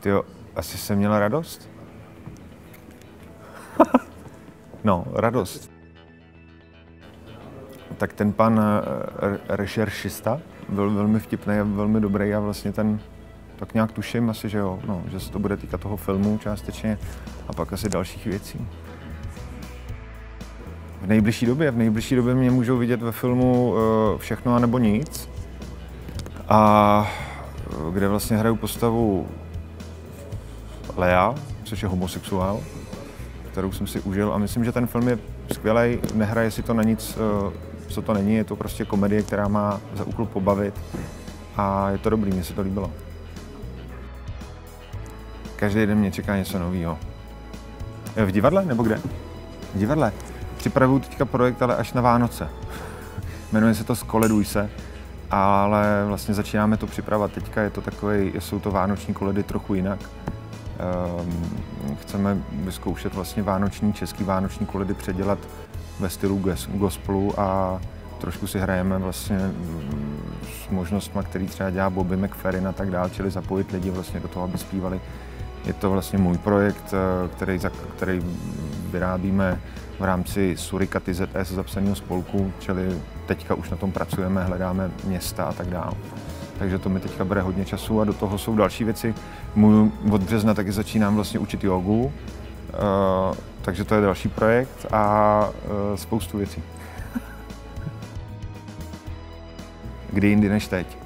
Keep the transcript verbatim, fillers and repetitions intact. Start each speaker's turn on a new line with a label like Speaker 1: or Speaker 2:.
Speaker 1: Tyjo, asi jsem měl radost. No, radost. Tak ten pan rešeršista byl velmi vtipný a velmi dobrý a vlastně ten, tak nějak tuším asi, že jo, no, že se to bude týkat toho filmu částečně a pak asi dalších věcí. V nejbližší době, v nejbližší době mě můžou vidět ve filmu Všechno a nebo nic, a kde vlastně hraju postavu Lea, což je homosexuál, kterou jsem si užil, a myslím, že ten film je skvělej, nehraje si to na nic, co to není, je to prostě komedie, která má za úkol pobavit a je to dobrý, mně se to líbilo. Každý den mě čeká něco nového. V divadle nebo kde? V divadle. Připravuju teďka projekt, ale až na Vánoce. Jmenuje se to Skoleduj se, ale vlastně začínáme to připravovat. Teďka je to takový, jsou to vánoční koledy trochu jinak. Chceme vyzkoušet vlastně vánoční, český vánoční koledy předělat ve stylu gospelu a trošku si hrajeme vlastně s možnostmi, který třeba dělá Bobby McFerrin a tak dále, čili zapojit lidi vlastně do toho, aby zpívali. Je to vlastně můj projekt, který, který vyrábíme v rámci Surika T Z S zapsaného spolku, čili teďka už na tom pracujeme, hledáme města a tak dále. Takže to mi teďka bere hodně času a do toho jsou další věci. Můj od března taky začínám vlastně učit jogu, takže to je další projekt a spoustu věcí. Kdy jindy než teď.